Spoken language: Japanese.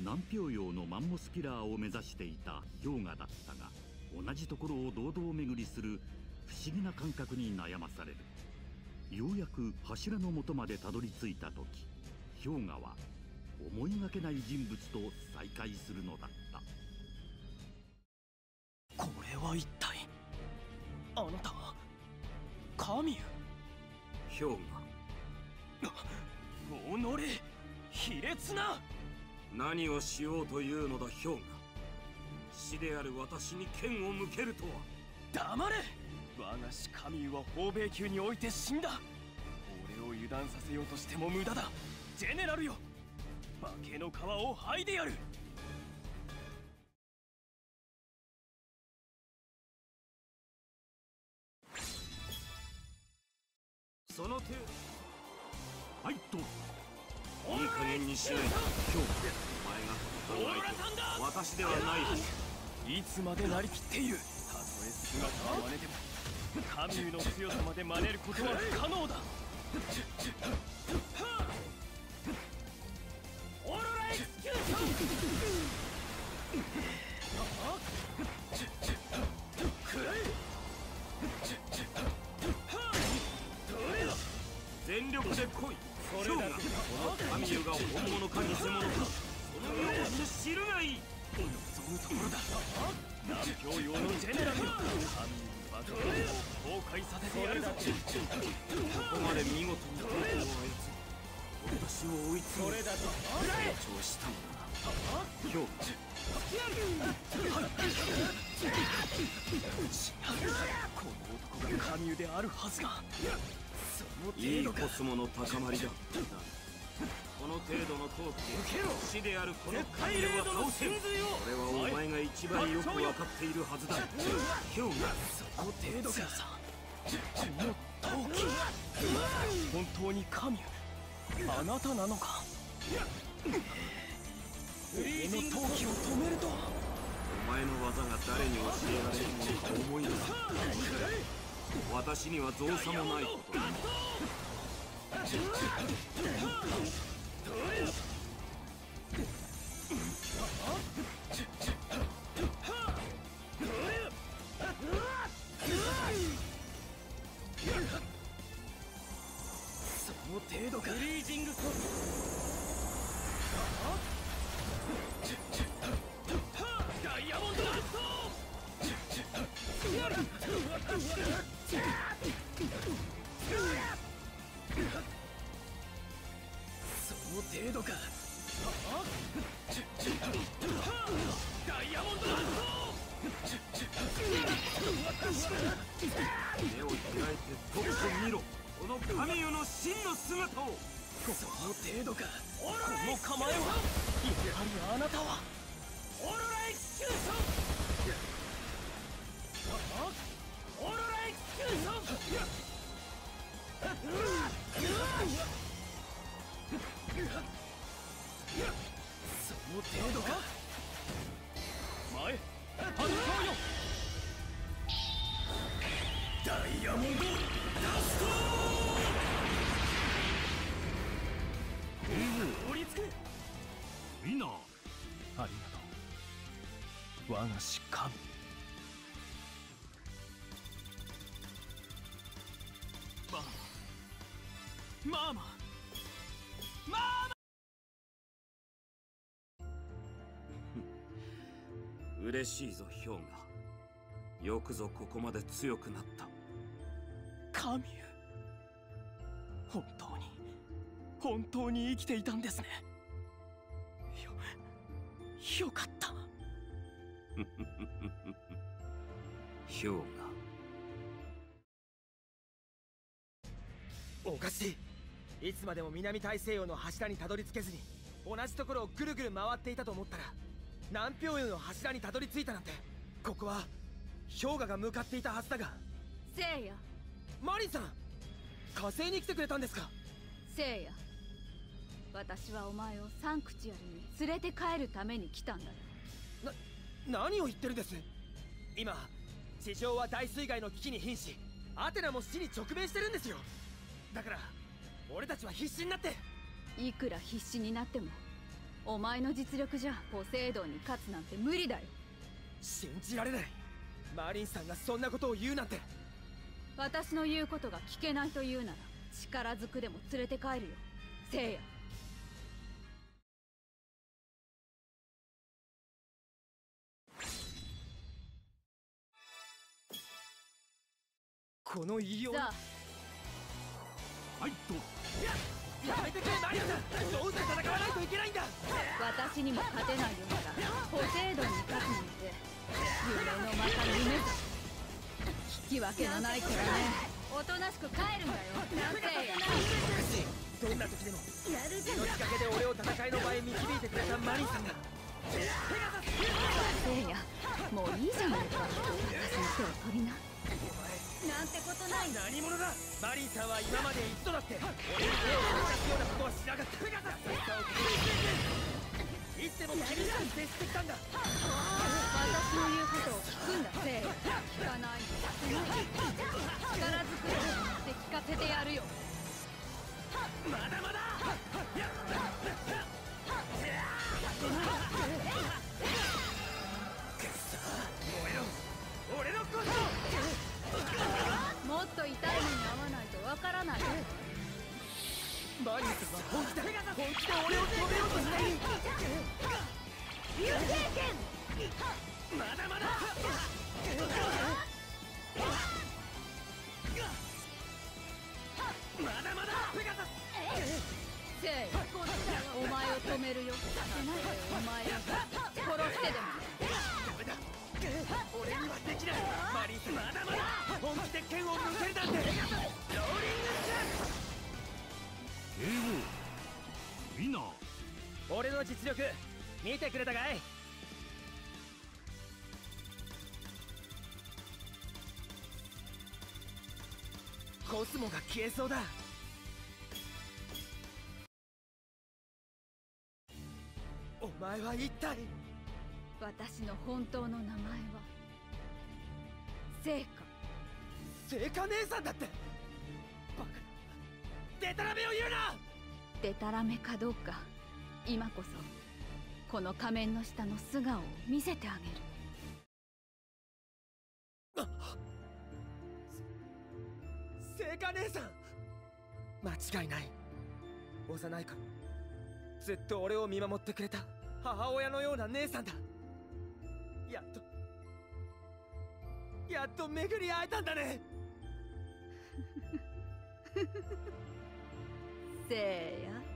南氷洋のマンモスピラーを目指していた氷河だったが、同じところを堂々巡りする不思議な感覚に悩まされる。ようやく柱の元までたどり着いた時、氷河は思いがけない人物と再会するのだった。 これは一体、あなたはカミュ？ 氷河。 おのれ、卑劣な！ 何をしようというのだ氷河。死である私に剣を向けるとは。 黙れ！我が師カミュは宝米宮において死んだ。俺を油断させようとしても無駄だ。ジェネラルよ、化けの皮を剥いでやる。 その手。 はいと、 いい加減にしないと氷河。お前が考えて私ではないはず。 いつまでなりきっている。たとえ姿を真似てもカミュの強さまで真似ることは不可能だ。オーロラエクスキューション！ 全力で来い氷河。このカミュが本物か偽物か、その身をもって知るがいい。 望むところだ。南氷洋のジェネラルよ、カミュバトルを崩壊させてやるぞ。 ここまで見事に拳を操り、私を追い詰め成長したのだな氷河。 この男がカミュであるはずが。そのいい程度か。 コスモの高まりだ。この程度の闘気で死であるこのカミュは倒せる。これはお前が一番よく分かっているはずだ氷河。 その程度か。この闘気、本当にカミュ、あなたなのか？俺の闘気を止めるとは。 お前の技が誰に教えられるものか思い出す。私には造作もないことだ。 その程度か。フリージングソード。ダイヤモンドラスト！その程度か。ダイヤモンドラスト！ 目を開いてとくと見ろ、このカミュの真の姿を。 その程度か。この構えは、やはりあなたはオーロラエクスキューション！オーロラエクスキューション！その程度か。前、発動よ！ダイヤモンドダスト！降りつく。 みんな、 ありがとう、我が師カミュ。マーマ嬉しいぞ氷河。よくぞここまで強くなった。 カミュ、本当に生きていたんですね。よかった。 氷河。 おかしい。いつまでも南大西洋の柱にたどり着けずに同じところをぐるぐる回っていたと思ったら、南氷洋の柱にたどり着いたなんて。ここは氷河が向かっていたはずだが。 せいや、 マリンさん、火星に来てくれたんですか？ せいや、私はお前をサンクチュアリに連れて帰るために来たんだ。 何を言ってるんです？今地上は大水害の危機に瀕し、アテナも死に直面してるんですよ。だから俺たちは必死になって。 いくら必死になってもお前の実力じゃポセイドンに勝つなんて無理だよ。 信じられない。マリンさんがそんなことを言うなんて。 私の言うことが聞けないというなら力ずくでも連れて帰るよ、聖夜。 この異様な。 さあ、 はいと。 やめてくれマリンさん、どうして戦わないといけないんだ。 私にも勝てないようならポセイドンに勝つなんて夢のまた夢だ。引き分けのないからね。おとなしく帰るんだよ、なんて。 どんな時でも命がけで俺を戦いの場へ導いてくれたマリンさんが。 聖夜、もういいじゃないか。私の手を取りな。なんてことない。 何者だ。マリンさんは今まで一度だって俺に手を差し出すようなことはしなかった。優しさをくれる。いつでも厳しく接してきたんだ。 私の言うことを聞くんだ、聖夜。聞かないで。力ずくでもって聞かせてやるよ。 まだまだ。俺のコスト。 もっと痛い目に遭わないとわからない。 マリンさんは本気で俺を止めようとしている。流星剣。まだまだ。まだまだ。 聖夜、お前を止めるよ。お前を殺してでも。 ダメだ。俺にはできない。マリンさん、まだまだ。本気で剣を抜けるなんて。ローリングス。 KO ウィナー。 俺の実力見てくれたかい。コスモが消えそうだ。お前は一体。 私の本当の名前は聖火。 聖火姉さんだって。バカなデタラメを言うな。 デタラメかどうか今こそこの仮面の下の素顔を見せてあげる。 聖火姉さん、間違いない。幼い頃ずっと俺を見守ってくれた母親のような姉さんだ。やっと巡り会えたんだね。 聖夜、